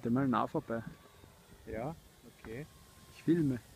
bitte mal nah vorbei. Ja, okay. Ich filme.